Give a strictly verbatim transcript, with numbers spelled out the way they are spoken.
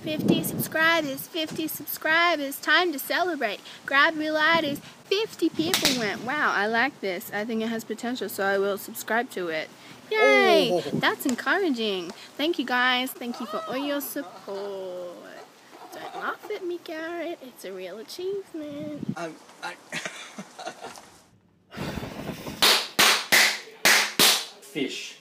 fifty subscribers, fifty subscribers, time to celebrate. Grab your lighters, fifty people went. Wow, I like this. I think it has potential, so I will subscribe to it. Yay! Oh. That's encouraging. Thank you guys. Thank you for all your support. Don't laugh at me, Garrett. It's a real achievement. Um, I... Fish.